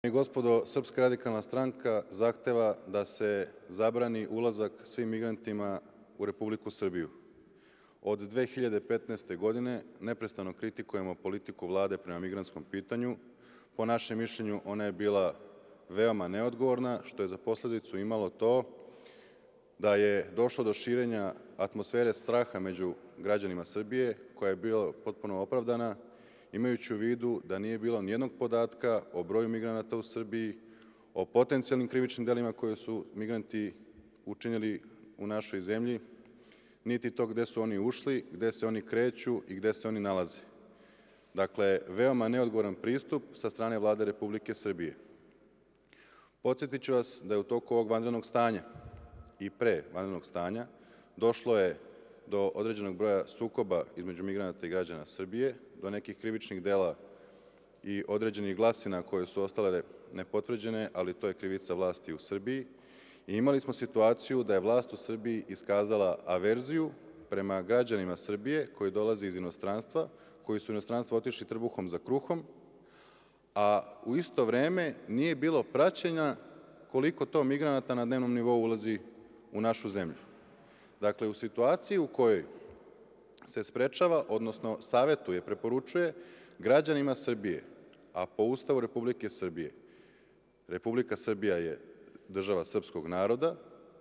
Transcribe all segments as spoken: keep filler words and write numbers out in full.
I gospodo, Srpska radikalna stranka zahteva da se zabrani ulazak svim migrantima u Republiku Srbiju. Od dve hiljade petnaeste. godine neprestano kritikujemo politiku Vlade prema migrantskom pitanju. Po našem mišljenju ona je bila veoma neodgovorna, što je za posledicu imalo to da je došlo do širenja atmosfere straha među građanima Srbije, koja je bila potpuno opravdana, imajući u vidu da nije bilo nijednog podatka o broju migranata u Srbiji, o potencijalnim krivičnim delima koje su migranti učinili u našoj zemlji, niti to gde su oni ušli, gde se oni kreću i gde se oni nalaze. Dakle, veoma neodgovoran pristup sa strane Vlade Republike Srbije. Podsjetit ću vas da je u toku ovog vanrednog stanja i pre vanrednog stanja došlo je do određenog broja sukoba između migranata i građana Srbije, do nekih krivičnih dela i određenih glasina koje su ostale nepotvrđene, ali to je krivica vlasti u Srbiji. I imali smo situaciju da je vlast u Srbiji iskazala averziju prema građanima Srbije koji dolaze iz inostranstva, koji su u inostranstvo otišli trbuhom za kruhom, a u isto vreme nije bilo praćenja koliko to migranata na dnevnom nivou ulazi u našu zemlju. Dakle, u situaciji u kojoj se sprečava, odnosno savetuje, preporučuje građanima Srbije, a po Ustavu Republike Srbije, Republika Srbija je država srpskog naroda,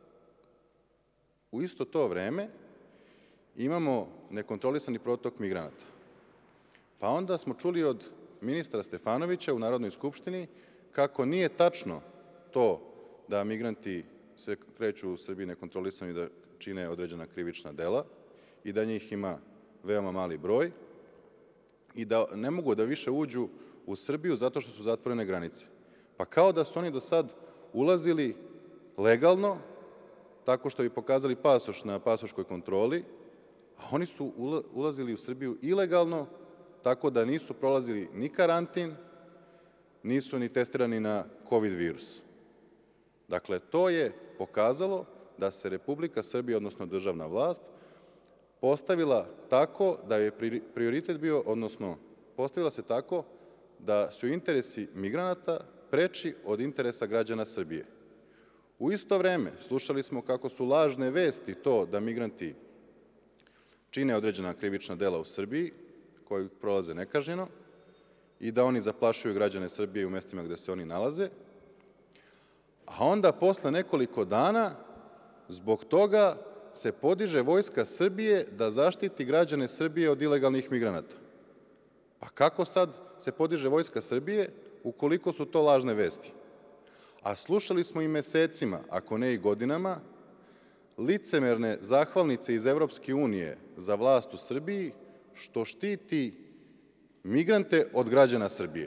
u isto to vreme imamo nekontrolisani protok migranata. Pa onda smo čuli od ministra Stefanovića u Narodnoj skupštini kako nije tačno to da migranti se kreću u Srbiji nekontrolisani da čine određena krivična dela i da njih ima veoma mali broj i da ne mogu da više uđu u Srbiju zato što su zatvorene granice. Pa kao da su oni do sad ulazili legalno, tako što bi pokazali pasoš na pasoškoj kontroli, a oni su ulazili u Srbiju ilegalno, tako da nisu prolazili ni karantin, nisu ni testirani na kovid virus. Dakle, to je pokazalo da se Republika Srbija, odnosno državna vlast, postavila tako da je prioritet bio, odnosno postavila se tako da su interesi migranata preči od interesa građana Srbije. U isto vreme slušali smo kako su lažne vesti to da migranti čine određena krivična dela u Srbiji, koji prolaze nekažnjeno, i da oni zaplašuju građane Srbije u mestima gde se oni nalaze, a onda posle nekoliko dana zbog toga se podiže Vojska Srbije da zaštiti građane Srbije od ilegalnih migranata. Pa kako sad se podiže Vojska Srbije ukoliko su to lažne vesti? A slušali smo i mesecima, ako ne i godinama, licemerne zahvalnice iz Evropske unije za vlast u Srbiji što štiti migrante od građana Srbije.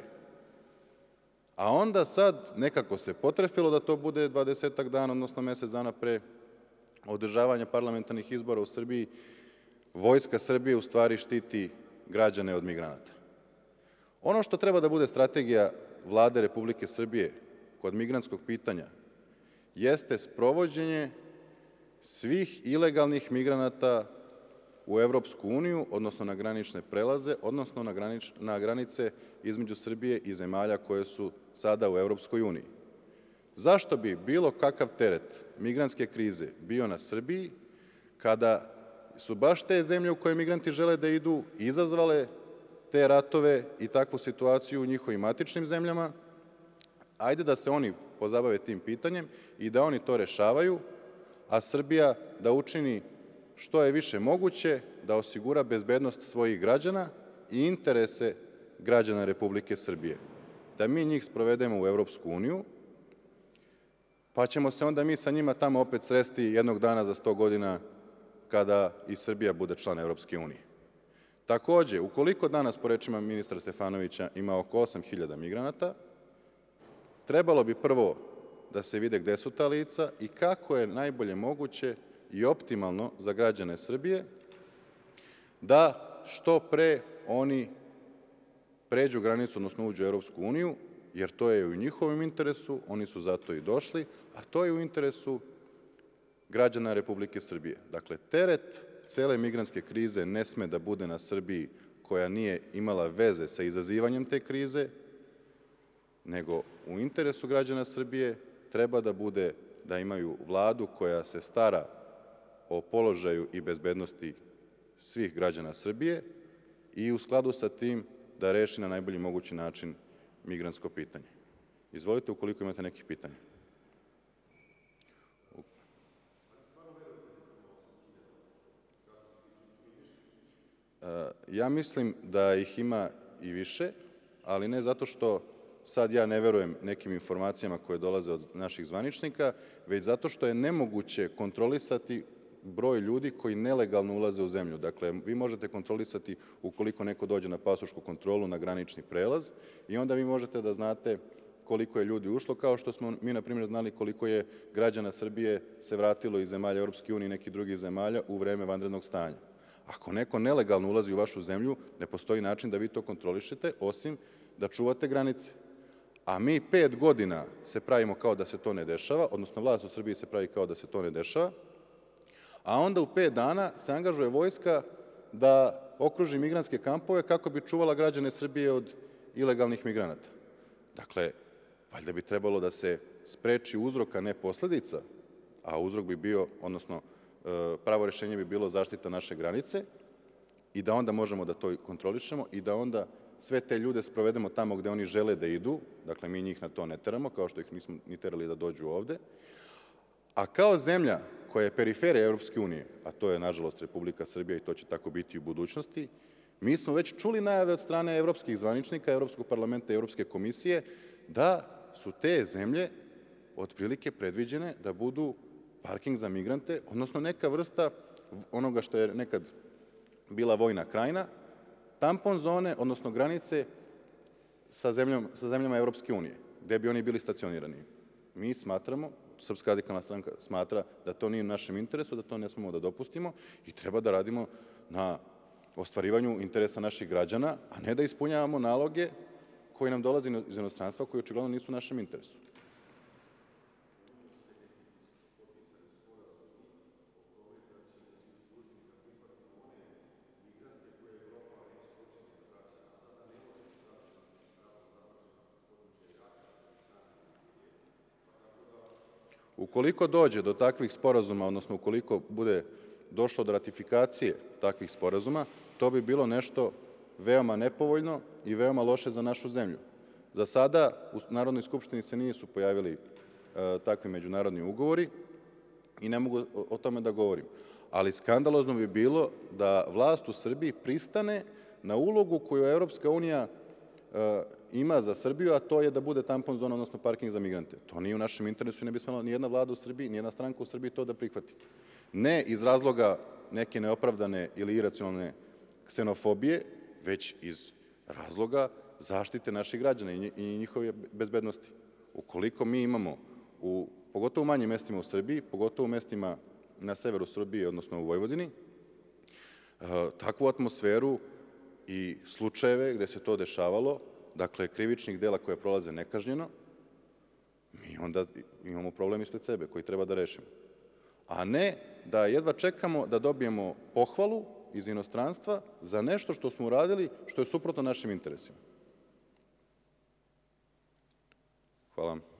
A onda sad nekako se potrefilo da to bude dvadesetak dana, odnosno mesec dana pre održavanja parlamentarnih izbora u Srbiji, Vojska Srbije u stvari štiti građane od migranata. Ono što treba da bude strategija Vlade Republike Srbije kod migrantskog pitanja jeste sprovođenje svih ilegalnih migranata u Evropsku uniju, odnosno na granične prelaze, odnosno na granice između Srbije i zemalja koje su sada u Evropskoj uniji. Zašto bi bilo kakav teret migrantske krize bio na Srbiji kada su baš te zemlje u koje migranti žele da idu izazvale te ratove i takvu situaciju u njihovim matičnim zemljama? Ajde da se oni pozabave tim pitanjem i da oni to rešavaju, a Srbija da učini što je više moguće da osigura bezbednost svojih građana i interese građana Republike Srbije. Da mi njih sprovedemo u Evropsku uniju, pa ćemo se onda mi sa njima tamo opet sresti jednog dana za sto godina kada i Srbija bude član Evropske unije. Takođe, ukoliko danas, po rečima ministra Stefanovića, ima oko osam hiljada migranata, trebalo bi prvo da se vide gde su ta lica i kako je najbolje moguće i optimalno za građane Srbije da što pre oni pređu granicu, odnosno uđu u Evropsku uniju, jer to je u njihovom interesu, oni su zato i došli, a to je u interesu građana Republike Srbije. Dakle, teret cele migrantske krize ne sme da bude na Srbiji koja nije imala veze sa izazivanjem te krize, nego u interesu građana Srbije treba da bude da imaju Vladu koja se stara o položaju i bezbednosti svih građana Srbije i u skladu sa tim da reši na najbolji mogući način migrantsko pitanje. Izvolite ukoliko imate nekih pitanja. Ja mislim da ih ima i više, ali ne zato što sad ja ne verujem nekim informacijama koje dolaze od naših zvaničnika, već zato što je nemoguće kontrolisati broj ljudi koji nelegalno ulaze u zemlju. Dakle, vi možete kontrolisati ukoliko neko dođe na pasošku kontrolu na granični prelaz i onda vi možete da znate koliko je ljudi ušlo, kao što smo mi, na primjer, znali koliko je građana Srbije se vratilo iz zemalja Europske unije i nekih drugih zemalja u vreme vanrednog stanja. Ako neko nelegalno ulazi u vašu zemlju, ne postoji način da vi to kontrolišete, osim da čuvate granice. A mi pet godina se pravimo kao da se to ne dešava, odnosno vlast u Srbiji se pravi kao da se to ne dešava, a onda u pet dana se angažuje vojska da okruži migrantske kampove kako bi čuvala građane Srbije od ilegalnih migranata. Dakle, valjda bi trebalo da se spreči uzrok, a ne posledica, a uzrok bi bio, odnosno pravo rešenje bi bilo zaštita naše granice i da onda možemo da to kontrolišemo i da onda sve te ljude sprovedemo tamo gde oni žele da idu, dakle mi njih na to ne teramo, kao što ih nismo ni terali da dođu ovde, a kao zemlja koja je periferija Europske unije, a to je nažalost Republika Srbija i to će tako biti u budućnosti, mi smo već čuli najave od strane evropskih zvaničnika, Evropskog parlamenta i Evropske komisije da su te zemlje otprilike predviđene da budu parking za migrante, odnosno neka vrsta onoga što je nekad bila vojna krajina, tampon zone, odnosno granice sa zemljama Evropske unije, gde bi oni bili stacionirani. Mi smatramo, Srpska radikalna stranka smatra da to nije u našem interesu, da to ne smemo da dopustimo i treba da radimo na ostvarivanju interesa naših građana, a ne da ispunjavamo naloge koji nam dolaze iz inostranstva, koji očigledno nisu u našem interesu. Ukoliko dođe do takvih sporazuma, odnosno ukoliko bude došlo do ratifikacije takvih sporazuma, to bi bilo nešto veoma nepovoljno i veoma loše za našu zemlju. Za sada u Narodnoj skupštini se nisu pojavili takvi međunarodni ugovori i ne mogu o tome da govorim. Ali skandalozno bi bilo da vlast u Srbiji pristane na ulogu koju Evropska unija ima za Srbiju, a to je da bude tampon zona, odnosno parking za migrante. To nije u našem interesu i ne bi smela nijedna vlada u Srbiji, nijedna stranka u Srbiji to da prihvati. Ne iz razloga neke neopravdane ili iracionalne ksenofobije, već iz razloga zaštite naših građana i njihove bezbednosti. Ukoliko mi imamo, pogotovo u manjim mestima u Srbiji, pogotovo u mestima na severu Srbije, odnosno u Vojvodini, takvu atmosferu i slučajeve gde se to dešavalo, dakle krivičnih dela koje prolaze nekažnjeno, mi onda imamo problem ispred sebe koji treba da rešimo. A ne da jedva čekamo da dobijemo pohvalu iz inostranstva za nešto što smo uradili, što je suprotno našim interesima. Hvala vam.